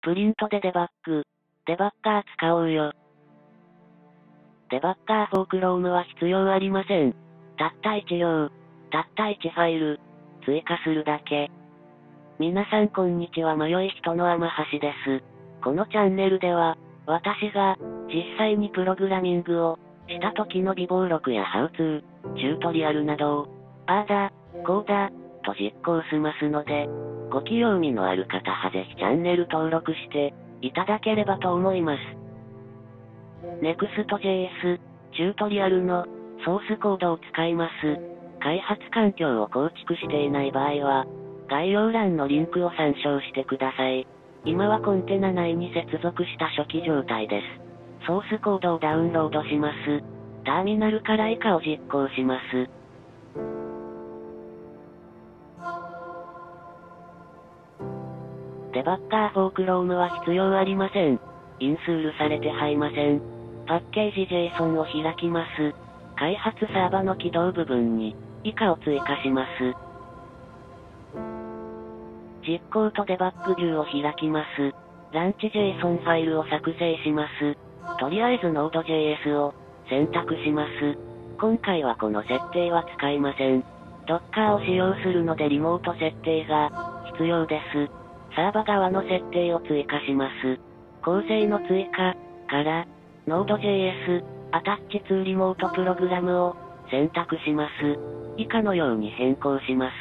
プリントでデバッグ。デバッガー使おうよ。デバッガーフォークロームは必要ありません。たった1行。たった1ファイル。追加するだけ。皆さんこんにちは、迷い人の天橋です。このチャンネルでは、私が、実際にプログラミングを、した時の備忘録やハウツー、チュートリアルなどを、ああだ、こうだ、と実行しますので、ご興味のある方はぜひチャンネル登録して、いただければと思います。Next.js、チュートリアルの、ソースコードを使います。開発環境を構築していない場合は、概要欄のリンクを参照してください。今はコンテナ内に接続した初期状態です。ソースコードをダウンロードします。ターミナルから以下を実行します。デバッガーフォークロームは必要ありません。インスールされてはいません。パッケージ JSON を開きます。開発サーバの起動部分に、以下を追加します。実行とデバッグビューを開きます。ランチ JSON ファイルを作成します。とりあえず Node.js を選択します。今回はこの設定は使いません。Docker を使用するのでリモート設定が必要です。サーバ側の設定を追加します。構成の追加から Node.js アタッチ2リモートプログラムを選択します。以下のように変更します。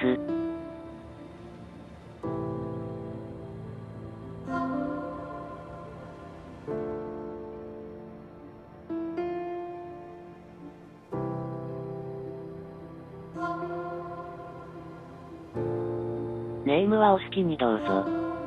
ネームはお好きにどうぞ。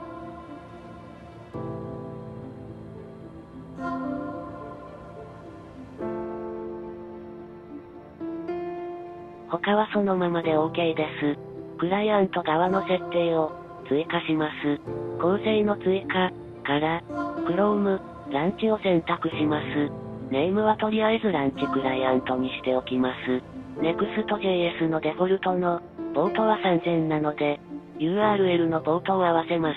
他はそのままで OK です。クライアント側の設定を追加します。構成の追加から Chrome ランチを選択します。ネームはとりあえずランチクライアントにしておきます。Next.js のデフォルトのポートは3000なので、URL のポートを合わせます。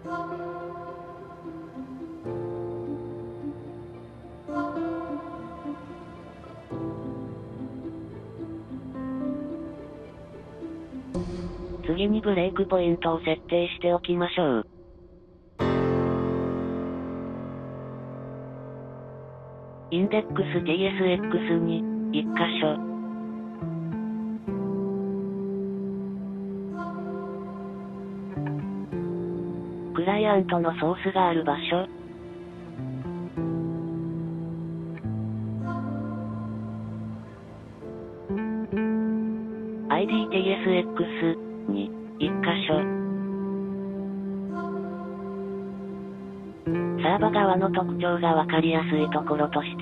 次にブレイクポイントを設定しておきましょう。インデックス tsx に1箇所。クライアントのソースがある場所。IDTSX に1箇所。サーバ側の特徴がわかりやすいところとして、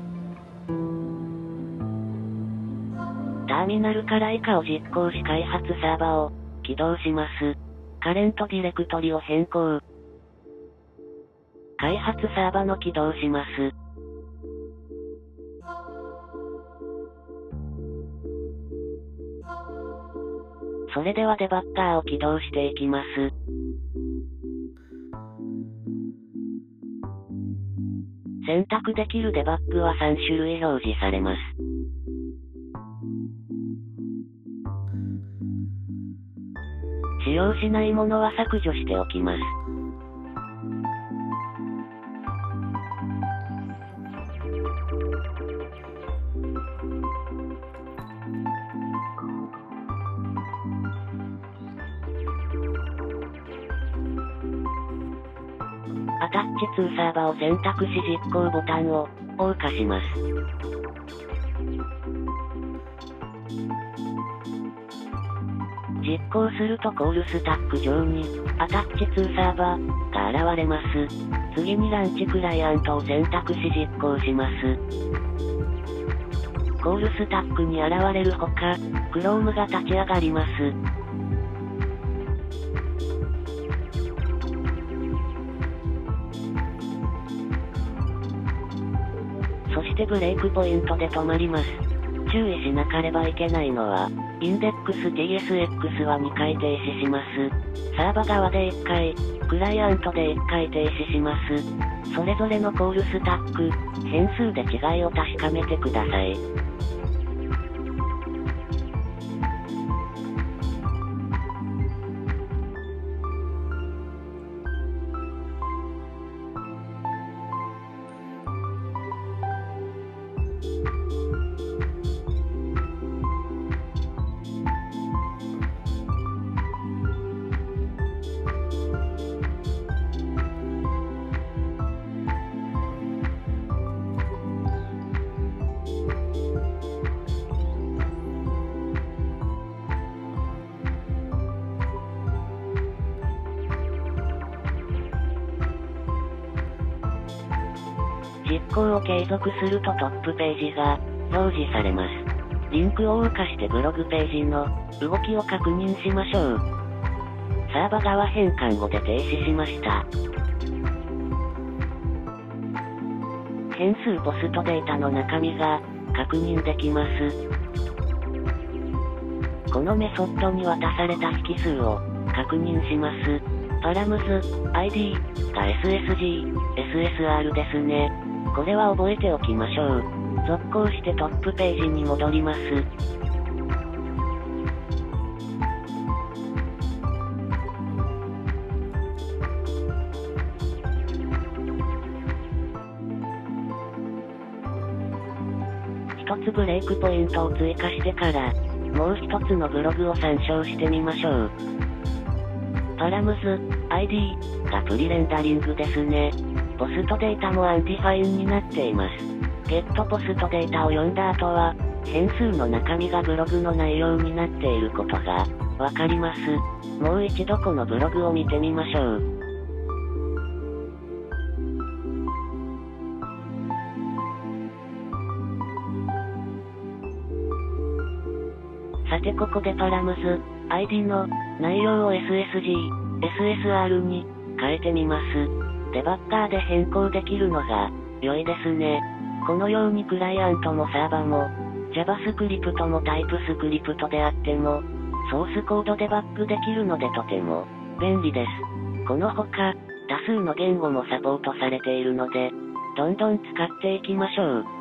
ターミナルから以下を実行し開発サーバを起動します。カレントディレクトリを変更。開発サーバの起動します。それではデバッガーを起動していきます。選択できるデバッグは3種類表示されます。使用しないものは削除しておきます。アタッチ2サーバを選択し実行ボタンを謳歌します。実行するとコールスタック上にアタッチ2サーバーが現れます。次にランチクライアントを選択し実行します。コールスタックに現れるほか、Chrome が立ち上がります。そしてブレイクポイントで止まります。 注意しなければいけないのは、インデックス TSX は2回停止します。サーバ側で1回、クライアントで1回停止します。それぞれのコールスタック、変数で違いを確かめてください。実行を継続するとトップページが表示されます。リンクを動かしてブログページの動きを確認しましょう。サーバ側変換後で停止しました。変数ポストデータの中身が確認できます。このメソッドに渡された引数を確認します。パラムズ、ID が SSG、SSR ですね。これは覚えておきましょう。続行してトップページに戻ります。一つブレイクポイントを追加してから、もう一つのブログを参照してみましょう。パラムズ、ID がプリレンダリングですね。ポストデータもアンディファインになっています。ゲットポストデータを読んだ後は、変数の中身がブログの内容になっていることがわかります。もう一度このブログを見てみましょう。さてここでパラムズ、ID の内容を SSG、SSR に変えてみます。デバッガーで変更できるのが良いですね。このようにクライアントもサーバも JavaScript も TypeScript であってもソースコードデバッグできるのでとても便利です。このほか多数の言語もサポートされているのでどんどん使っていきましょう。